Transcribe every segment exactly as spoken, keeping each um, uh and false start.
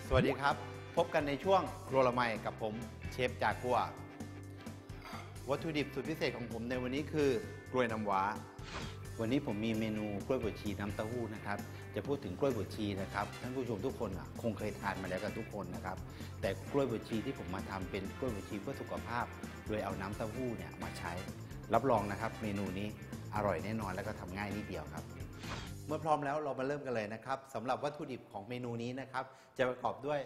สวัสดีครับพบกันในช่วงครัวละไมกับผมเชฟจากัววัตถุดิบสุดพิเศษของผมในวันนี้คือกล้วยน้ำว้าวันนี้ผมมีเมนูกล้วยบวชชีน้ำเต้าหู้นะครับจะพูดถึงกล้วยบวชชีนะครับท่านผู้ชมทุกคนคงเคยทานมาแล้วกันทุกคนนะครับแต่กล้วยบวชชีที่ผมมาทำเป็นกล้วยบวชชีเพื่อสุขภาพโดยเอาน้ำเต้าหู้เนี่ยมาใช้รับรองนะครับเมนูนี้อร่อยแน่นอนและก็ทำง่ายนิดเดียวครับเมื่อพร้อมแล้วเรามาเริ่มกันเลยนะครับสำหรับวัตถุดิบของเมนูนี้นะครับจะประกอบด้วย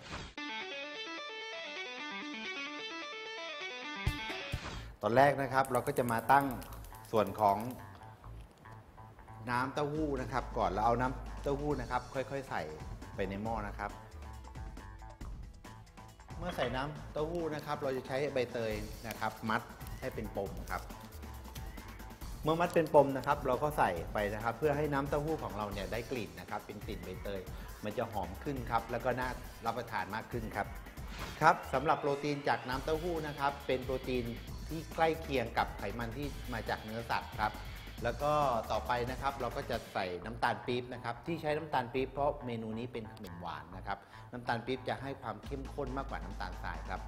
ตอนแรกนะครับเราก็จะมาตั้งส่วนของน้ำเต้าหู้นะครับก่อนเราเอาน้ำเต้าหู้นะครับค่อยๆใส่ไปในหม้อนะครับเมื่อใส่น้ำเต้าหู้นะครับเราจะใช้ใบเตยนะครับมัดให้เป็นปมครับเมื่อมัดเป็นปมนะครับเราก็ใส่ไปนะครับเพื่อให้น้ำเต้าหู้ของเราเนี่ยได้กลิ่นนะครับเป็นกลิ่นใบเตยมันจะหอมขึ้นครับแล้วก็น่ารับประทานมากขึ้นครับครับสำหรับโปรตีนจากน้ำเต้าหู้นะครับเป็นโปรตีนที่ใกล้เคียงกับไขมันที่มาจากเนื้อสัตว์ครับแล้วก็ต่อไปนะครับเราก็จะใส่น้ำตาลปี๊บนะครับที่ใช้น้ำตาลปี๊บเพราะเมนูนี้เป็นขนมหวานนะครับน้ำตาลปี๊บจะให้ความเข้มข้นมากกว่าน้ำตาลทรายครับ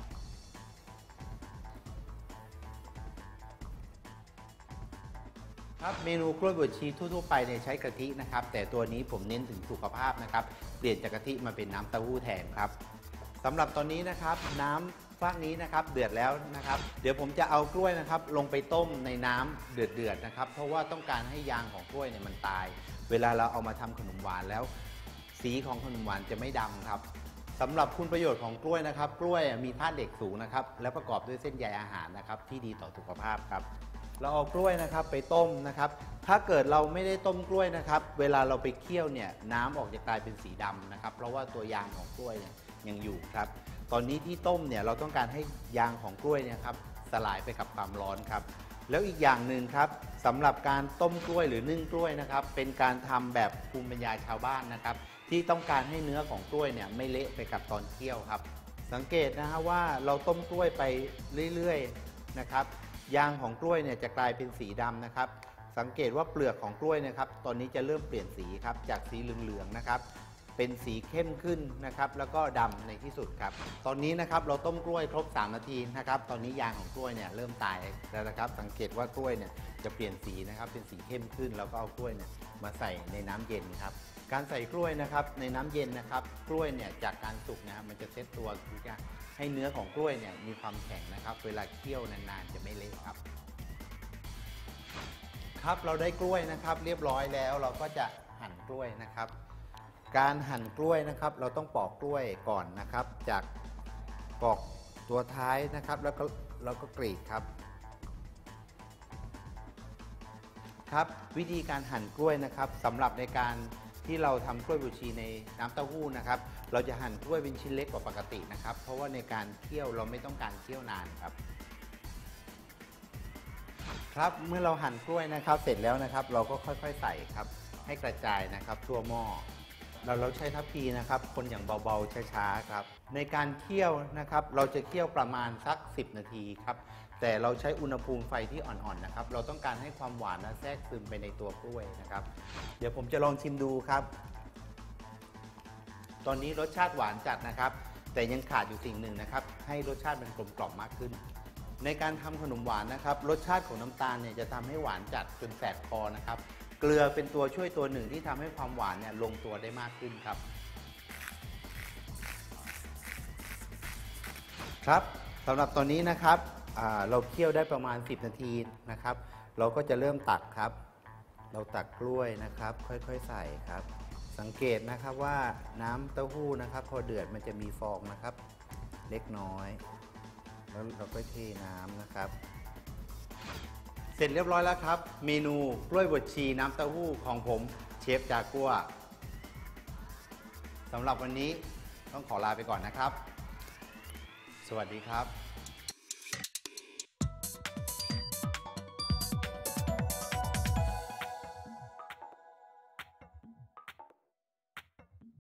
ครับเมนูกล้วยบวชชีทั่วๆไปเนี่ยใช้กะทินะครับแต่ตัวนี้ผมเน้นถึงสุขภาพนะครับเปลี่ยนจากกะทิมาเป็นน้ำเต้าหู้แทนครับสำหรับตอนนี้นะครับน้ำฟากนี้นะครับเดือดแล้วนะครับเดี๋ยวผมจะเอากล้วยนะครับลงไปต้มในน้ำเดือดๆนะครับเพราะว่าต้องการให้ยางของกล้วยเนี่ยมันตายเวลาเราเอามาทำขนมหวานแล้วสีของขนมหวานจะไม่ดำครับสำหรับคุณประโยชน์ของกล้วยนะครับกล้วยมีธาตุเหล็กสูงนะครับและประกอบด้วยเส้นใยอาหารนะครับที่ดีต่อสุขภาพครับเราเอากล้วยนะครับไปต้มนะครับถ้าเกิดเราไม่ได้ต้มกล้วยนะครับเวลาเราไปเคี่ยวเนี่ยน้ำออกจะกลายเป็นสีดำนะครับเพราะว่าตัวยางของกล้วยเนี่ยยังอยู่ครับตอนนี้ที่ต้มเนี่ยเราต้องการให้ยางของกล้วยเนี่ยครับสลายไปกับความร้อนครับแล้วอีกอย่างหนึ่งครับสำหรับการต้มกล้วยหรือนึ่งกล้วยนะครับเป็นการทำแบบภูมิปัญญาชาวบ้านนะครับที่ต้องการให้เนื้อของกล้วยเนี่ยไม่เละไปกับตอนเคี่ยวครับสังเกตนะฮะว่าเราต้มกล้วยไปเรื่อยๆนะครับยางของกล้วยเนี่ยจะกลายเป็นสีดำนะครับสังเกตว่าเปลือกของกล้วยนะครับตอนนี้จะเริ่มเปลี่ยนสีครับจากสีเหลืองๆนะครับเป็นสีเข้มขึ้นนะครับแล้วก็ดำในที่สุดครับตอนนี้นะครับเราต้มกล้วยครบสามนาทีนะครับตอนนี้ยางของกล้วยเนี่ยเริ่มตายแล้วนะครับสังเกตว่ากล้วยเนี่ยจะเปลี่ยนสีนะครับเป็นสีเข้มขึ้นแล้วก็เอากล้วยเนี่ยมาใส่ในน้ำเย็นครับการใส่กล้วยนะครับในน้ำเย็นนะครับกล้วยเนี่ยจากการสุกนะครับมันจะเซตตัวคือจะให้เนื้อของกล้วยเนี่ยมีความแข็งนะครับเวลาเคี่ยวนานๆจะไม่เละครับครับเราได้กล้วยนะครับเรียบร้อยแล้วเราก็จะหั่นกล้วยนะครับการหั่นกล้วยนะครับเราต้องปอกกล้วยก่อนนะครับจากปอกตัวท้ายนะครับแล้วก็เราก็กรีดครับครับวิธีการหั่นกล้วยนะครับสำหรับในการที่เราทำกล้วยบวชชีในน้ำเต้าหู้นะครับเราจะหั่นกล้วยเป็นชิ้นเล็กกว่าปกตินะครับเพราะว่าในการเคี่ยวเราไม่ต้องการเคี่ยวนานครับครับเมื่อเราหั่นกล้วยนะครับเสร็จแล้วนะครับเราก็ค่อยๆใส่ครับให้กระจายนะครับทั่วหม้อเราเราใช้ทัพพีนะครับคนอย่างเบาๆช้าๆครับในการเคี่ยวนะครับเราจะเคี่ยวประมาณสักสิบนาทีครับแต่เราใช้อุณหภูมิไฟที่อ่อนๆนะครับเราต้องการให้ความหวานนะแทรกซึมไปในตัวกล้วยนะครับเดี๋ยวผมจะลองชิมดูครับตอนนี้รสชาติหวานจัดนะครับแต่ยังขาดอยู่สิ่งหนึ่งนะครับให้รสชาติมันกลมกล่อมมากขึ้นในการทำขนมหวานนะครับรสชาติของน้ำตาลเนี่ยจะทำให้หวานจัดจนแสบคอนะครับเกลือเป็นตัวช่วยตัวหนึ่งที่ทำให้ความหวานเนี่ยลงตัวได้มากขึ้นครับครับสำหรับตอนนี้นะครับเราเคี่ยวได้ประมาณสิบนาทีนะครับเราก็จะเริ่มตักครับเราตักกล้วยนะครับค่อยๆใส่ครับสังเกตนะครับว่าน้ำเต้าหู้นะครับพอเดือดมันจะมีฟองนะครับเล็กน้อยแล้วเราก็เทน้ำนะครับเสร็จเรียบร้อยแล้วครับเมนูกล้วยบวชชีน้ำเต้าหู้ของผมเชฟจากัวสำหรับวันนี้ต้องขอลาไปก่อนนะครับสวัสดีครับ